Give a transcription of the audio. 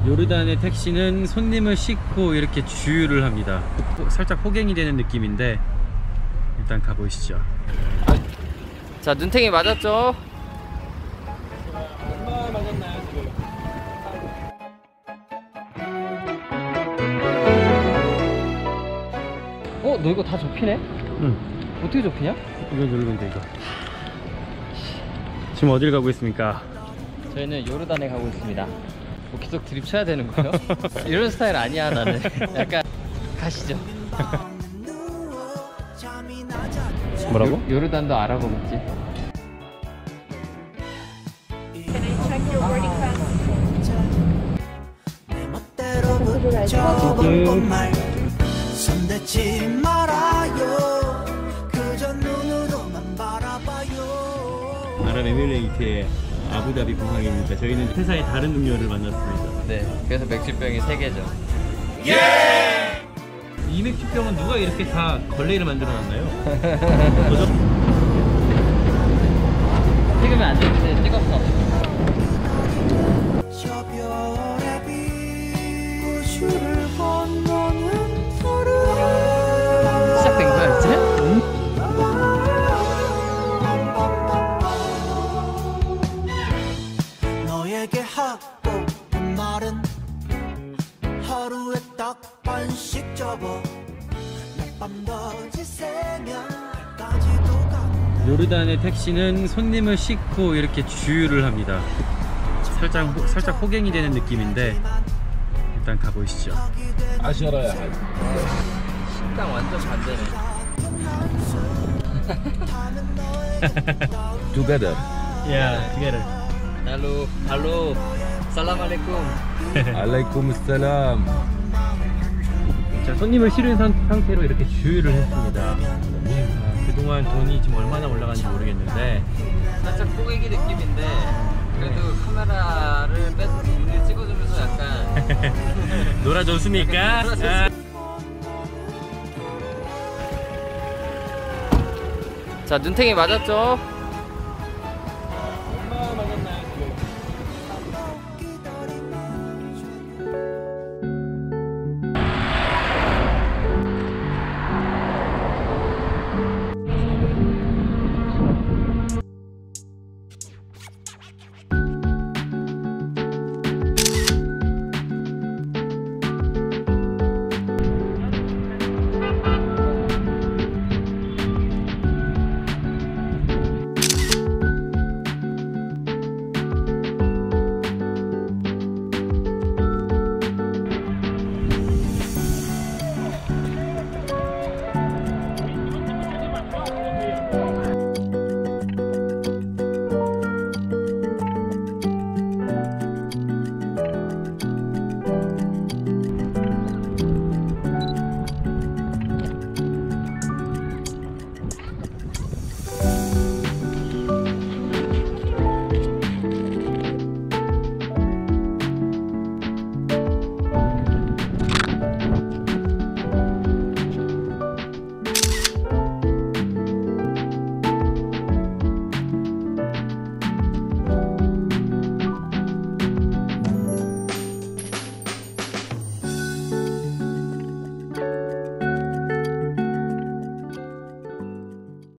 요르단의 택시는 손님을 싣고 이렇게 주유를 합니다. 살짝 호갱이 되는 느낌인데 일단 가보시죠. 자, 눈탱이 맞았죠? 얼마 맞았나요 지금? 너 이거 다 접히네? 응. 어떻게 접히냐? 이거 누르면 돼 이거. 지금 어딜 가고 있습니까? 저희는 요르단에 가고 있습니다. 뭐 계속 드립 쳐야 되는 거예요? 이런 스타일 아니야 나는. 약간 가시죠. 뭐라고? 요르단도 알아보겠지. 손대지 말아요. 그저 눈으로만 바라봐요. 아랍에미레이트의 아부다비 공항입니다. 저희는 회사의 다른 동료를 만났습니다. 네, 그래서 맥주병이 3개죠. 이 맥주병은 누가 이렇게 다 걸레를 만들어놨나요? 찍으면 안 되는데 찍었어. 저 별의 빛 우주를 건너는 푸른 시작된 거야 이제? 너에게 하고 온 말은 하루에 딱 반씩 접어 낮밤 거짓새면까지도 간다. 요르단의 택시는 손님을 싣고 이렇게 주유를 합니다. 살짝 호갱이 되는 느낌인데 일단 가보시죠. 아셔라야 할. 식당 완전 반대네. Together. 야, together. 할로, 살람 알레쿰. 알라이쿰 살람. 자, 손님을 실은 상태로 이렇게 주유를 했습니다. 그동안 돈이 지금 얼마나 올라간지 모르겠는데 살짝 꼬개기 느낌인데 그래도 카메라를 빼서 우리 찍어주면서 약간 놀아줬습니까? 자, 눈탱이 맞았죠?